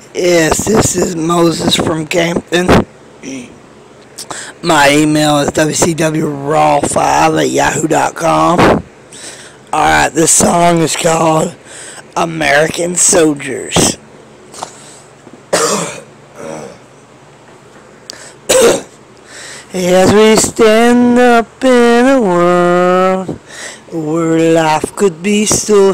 Yes, this is Moses from Campton. My email is wcwraw5@yahoo.com. Alright, this song is called American Soldiers. As we stand up in a world where life could be so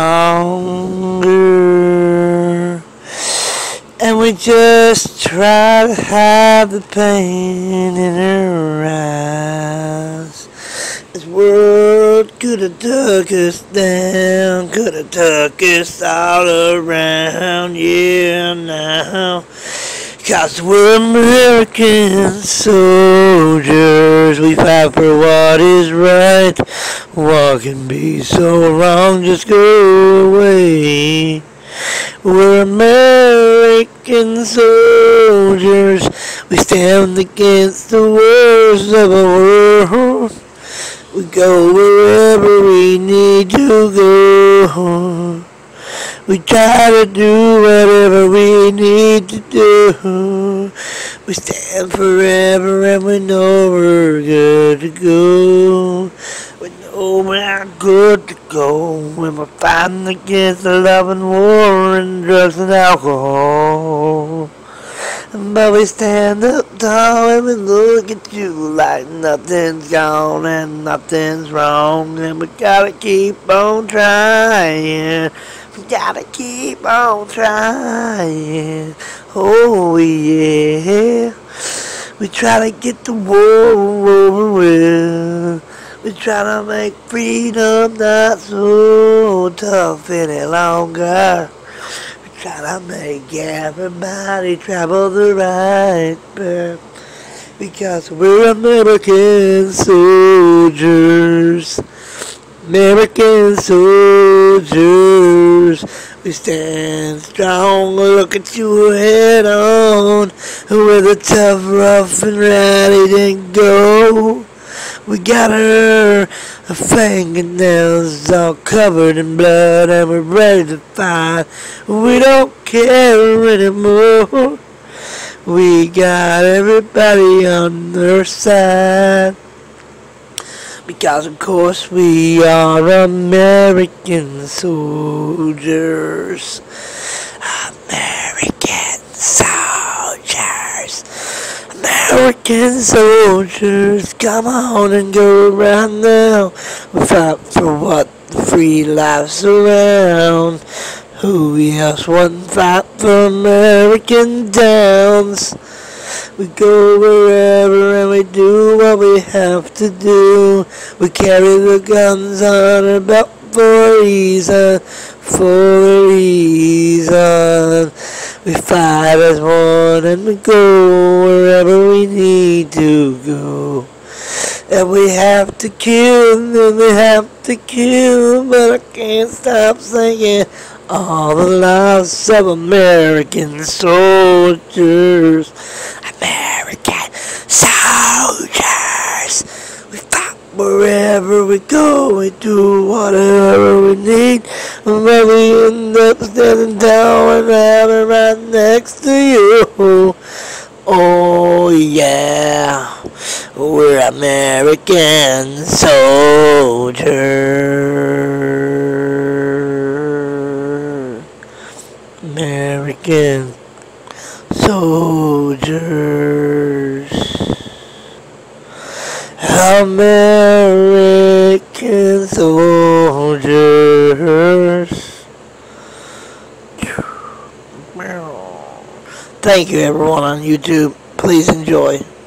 stronger, and we just try to hide the pain in our eyes. This world could have took us down, could have took us all around, yeah, now. 'Cause we're American soldiers, we fight for what is right. What can be so wrong, just go away. We're American soldiers, we stand against the worst of the world. We go wherever we need to go. We try to do whatever we need to do. We stand forever and we know we're good to go. We know we're good to go when we're fighting against the love and war and drugs and alcohol. But we stand up tall and we look at you like nothing's gone and nothing's wrong. And we gotta keep on trying. We gotta keep on trying. Oh yeah. We try to get the war over with. We try to make freedom not so tough any longer. We try to make everybody travel the right path. Because we're American soldiers. American soldiers, we stand strong, look at you head on, with a tough, rough and ready to go. We got her fingernails all covered in blood and we're ready to fight. We don't care anymore. We got everybody on their side. Because of course we are American soldiers. American soldiers. American soldiers. Come on and go around now. We fight for what the free life's around. Who else wouldn't fight for American towns? We go wherever and we do what we have to do. We carry the guns on our belt for a reason, for a reason. We fight as one and we go wherever we need to go. And we have to kill, and we have to kill, but I can't stop singing all the lives of American soldiers. American soldiers. We fight wherever we go. We do whatever we need. And when we end up standing down and having right next to you. Oh yeah. We're American soldiers. American soldiers. American soldiers. Thank you everyone on YouTube. Please enjoy.